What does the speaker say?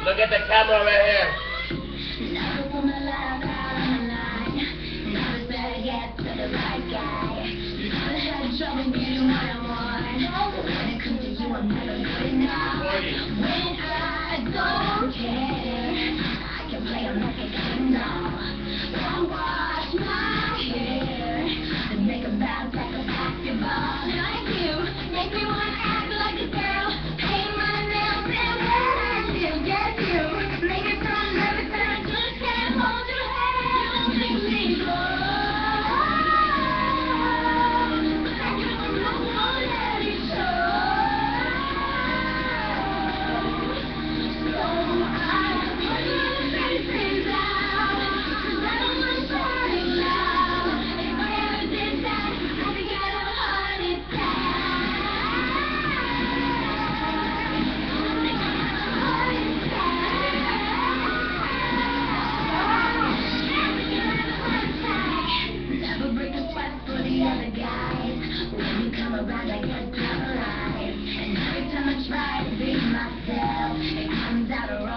Look at the camera right here. Never wanna lie on the line. Never better get to the right guy. Never had trouble getting what I want. When it comes to you, I'm never good enough. When I don't care, I can play them like a game now. Won't wash my hair and make a bounce like a basketball. Like you, make me wanna act like a girl. Paint my nails and when I still get you. Make it so nervous that I just can't hold your hand. You make me go. But I don't let it show. So I put my faces out, 'cause I don't wanna shout it loud. If I ever did that, I'd get a heart attack. Never break a sweat for the other guys. When you come around, I get paralyzed. And every time I try to be myself, it comes out